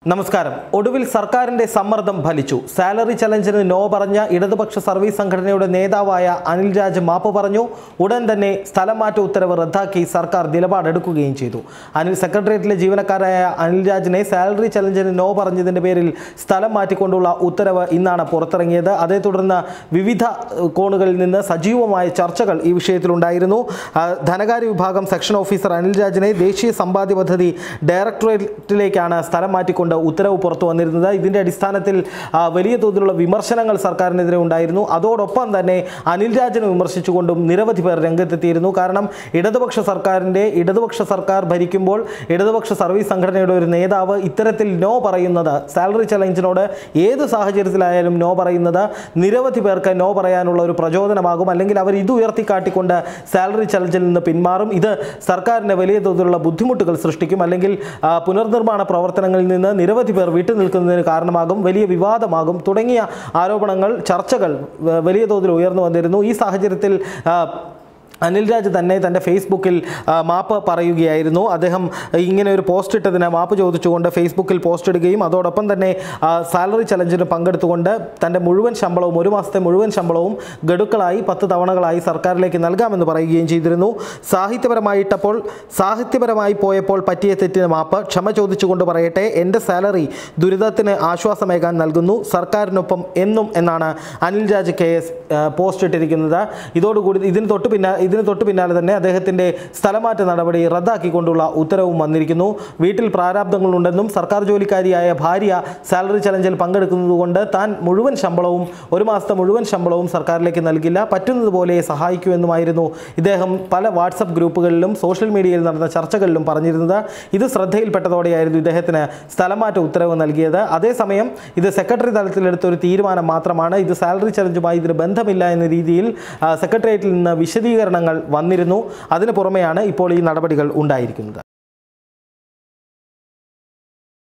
നമസ്കാരം. ഒടുവിൽ സർക്കാരിന്റെ സമ്മർദ്ദം ഫലിച്ചു. സാലറി ചലഞ്ചിന് നോ പറഞ്ഞ ഇടതുപക്ഷ സർവീസ് സംഘടനയുടെ നേതാവായ അനിൽ രാജ് മാപ്പ് പറഞ്ഞു. ഉടൻ തന്നെ സ്ഥലം മാറ്റ ഉത്തരവ് റദ്ദാക്കി സർക്കാർ നിലപാടെടുക്കുകയും ചെയ്തു. സെക്രട്ടേറിയറ്റിലെ ജീവനക്കാരായ അനിൽ രാജിനെ സാലറി ചലഞ്ചിന് നോ പറഞ്ഞതിന്റെ പേരിൽ സ്ഥലം മാറ്റിക്കൊണ്ടുള്ള ഉത്തരവ് ഇന്നാണ് പുറത്തിറങ്ങിയത്. അതേ തുടർന്ന് വിവിധ കോണുകളിൽ നിന്ന് സജീവമായ ചർച്ചകൾ ഈ വിഷയത്തിലുണ്ടായിരുന്നു. ധനകാര്യ വിഭാഗം സെക്ഷൻ ഓഫീസർ അനിൽ രാജിനെ ദേശീയ സമ്പാദ്യ പദ്ധതി ഡയറക്ടറേറ്റിലേക്കാണ് സ്ഥലം മാറ്റിക്കൊണ്ട് ഉത്തരവ് പുറത്തു വന്നിരുന്നത്. ഇതിന്റെ അടിസ്ഥാനത്തിൽ വലിയ തോതിലുള്ള വിമർശനങ്ങൾ സർക്കാരിനെതിരെ ഉണ്ടായിരുന്നു. അതോടൊപ്പം തന്നെ അനിൽ രാജിനെ വിമർശിച്ചുകൊണ്ടും നിരവധി പേർ രംഗത്തെത്തിയിരുന്നു. കാരണം ഇടതുപക്ഷ സർക്കാർ ഭരിക്കുമ്പോൾ ഇടതുപക്ഷ സർവീസ് സംഘടനയുടെ ഒരു നേതാവ് ഇത്തരത്തിൽ നോ പറയുന്നത്, സാലറി ചലഞ്ചിനോട് ഏത് സാഹചര്യത്തിലായാലും നോ പറയുന്നത് നിരവധി പേർക്ക് നോ പറയാനുള്ള ഒരു പ്രചോദനമാകും. അല്ലെങ്കിൽ അവർ ഇത് ഉയർത്തിക്കാട്ടിക്കൊണ്ട് സാലറി ചലഞ്ചിൽ നിന്ന് പിന്മാറും. ഇത് സർക്കാരിന് വലിയ തോതിലുള്ള ബുദ്ധിമുട്ടുകൾ സൃഷ്ടിക്കും. അല്ലെങ്കിൽ പുനർനിർമ്മാണ പ്രവർത്തനങ്ങളിൽ നിന്ന് നിരവധി പേർ വിട്ടുനിൽക്കുന്നതിന് കാരണമാകും, വലിയ വിവാദമാകും തുടങ്ങിയ ആരോപണങ്ങൾ, ചർച്ചകൾ വലിയ തോതിൽ ഉയർന്നു വന്നിരുന്നു. ഈ സാഹചര്യത്തിൽ അനിൽ രാജ് തന്നെ തൻ്റെ ഫേസ്ബുക്കിൽ മാപ്പ് പറയുകയായിരുന്നു. അദ്ദേഹം ഇങ്ങനെ ഒരു പോസ്റ്റ് ഇട്ടതിന് മാപ്പ് ചോദിച്ചുകൊണ്ട് ഫേസ്ബുക്കിൽ പോസ്റ്റ് ഇടുകയും അതോടൊപ്പം തന്നെ സാലറി ചലഞ്ചിന് പങ്കെടുത്തുകൊണ്ട് തൻ്റെ മുഴുവൻ ശമ്പളവും, ഒരു മാസത്തെ മുഴുവൻ ശമ്പളവും ഗഡുക്കളായി 10 തവണകളായി സർക്കാരിലേക്ക് നൽകാമെന്ന് പറയുകയും ചെയ്തിരുന്നു. സാഹിത്യപരമായി പോയപ്പോൾ പറ്റിയ തെറ്റിന് മാപ്പ്, ക്ഷമ ചോദിച്ചുകൊണ്ട് പറയട്ടെ, എൻ്റെ സാലറി ദുരിതത്തിന് ആശ്വാസമേകാൻ നൽകുന്നു, സർക്കാരിനൊപ്പം എന്നും എന്നാണ് അനിൽ രാജ് KS പോസ്റ്റ് ഇട്ടിരിക്കുന്നത്. ഇതോടുകൂടി ഇതിന് തൊട്ട് പിന്നാലെ തന്നെ അദ്ദേഹത്തിൻ്റെ സ്ഥലമാറ്റ നടപടി റദ്ദാക്കിക്കൊണ്ടുള്ള ഉത്തരവും വന്നിരിക്കുന്നു. വീട്ടിൽ പ്രാരാബ്ദങ്ങളുണ്ടെന്നും സർക്കാർ ജോലിക്കാരിയായ ഭാര്യ സാലറി ചലഞ്ചിൽ പങ്കെടുക്കുന്നതുകൊണ്ട് താൻ ഒരു മാസത്തെ മുഴുവൻ ശമ്പളവും സർക്കാരിലേക്ക് നൽകില്ല, പറ്റുന്നതുപോലെ സഹായിക്കുമെന്നുമായിരുന്നു ഇദ്ദേഹം പല വാട്സപ്പ് ഗ്രൂപ്പുകളിലും സോഷ്യൽ മീഡിയയിൽ നടന്ന ചർച്ചകളിലും പറഞ്ഞിരുന്നത്. ഇത് ശ്രദ്ധയിൽപ്പെട്ടതോടെയായിരുന്നു ഇദ്ദേഹത്തിന് സ്ഥലമാറ്റ ഉത്തരവ് നൽകിയത്. അതേസമയം ഇത് സെക്രട്ടറി തലത്തിലെടുത്തൊരു തീരുമാനം മാത്രമാണ്. ഇത് സാലറി ചലഞ്ചുമായി ഇതിന് ബന്ധമില്ല എന്ന രീതിയിൽ സെക്രട്ടേറിയറ്റിൽ നിന്ന് വിശദീകരണങ്ങൾ വന്നിരുന്നു. അതിന് പുറമെയാണ് ഇപ്പോൾ ഈ നടപടികൾ ഉണ്ടായിരിക്കുന്നത്.